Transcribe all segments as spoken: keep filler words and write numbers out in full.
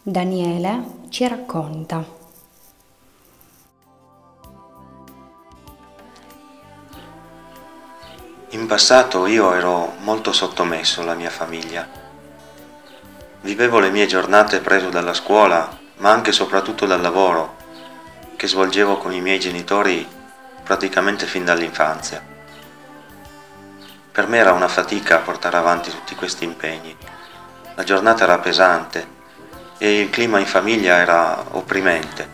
Daniele ci racconta. In passato io ero molto sottomesso alla mia famiglia. Vivevo le mie giornate preso dalla scuola, ma anche e soprattutto dal lavoro, che svolgevo con i miei genitori praticamente fin dall'infanzia. Per me era una fatica portare avanti tutti questi impegni. La giornata era pesante e il clima in famiglia era opprimente.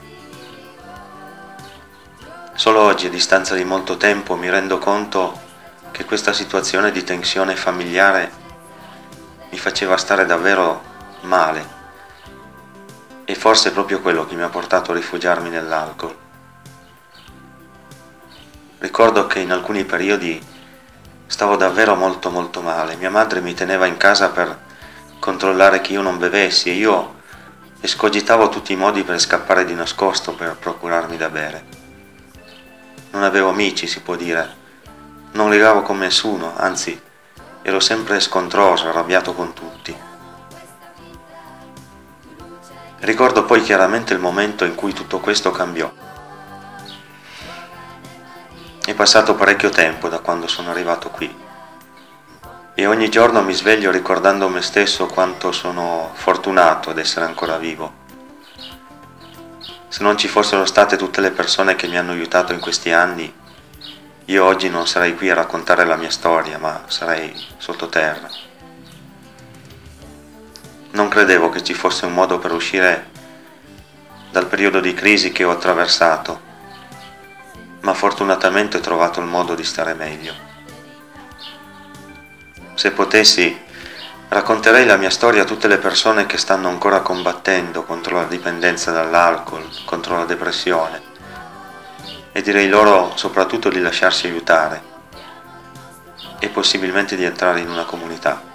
Solo oggi, a distanza di molto tempo, mi rendo conto che questa situazione di tensione familiare mi faceva stare davvero male e forse è proprio quello che mi ha portato a rifugiarmi nell'alcol. Ricordo che in alcuni periodi stavo davvero molto molto male. Mia madre mi teneva in casa per controllare che io non bevessi e io escogitavo tutti i modi per scappare di nascosto per procurarmi da bere. Non avevo amici, si può dire, non legavo con nessuno, anzi ero sempre scontroso, arrabbiato con tutti. Ricordo poi chiaramente il momento in cui tutto questo cambiò. È passato parecchio tempo da quando sono arrivato qui e ogni giorno mi sveglio ricordando me stesso quanto sono fortunato ad essere ancora vivo. Se non ci fossero state tutte le persone che mi hanno aiutato in questi anni, io oggi non sarei qui a raccontare la mia storia, ma sarei sottoterra. Non credevo che ci fosse un modo per uscire dal periodo di crisi che ho attraversato, ma fortunatamente ho trovato il modo di stare meglio. Se potessi, racconterei la mia storia a tutte le persone che stanno ancora combattendo contro la dipendenza dall'alcol, contro la depressione, e direi loro soprattutto di lasciarsi aiutare e possibilmente di entrare in una comunità.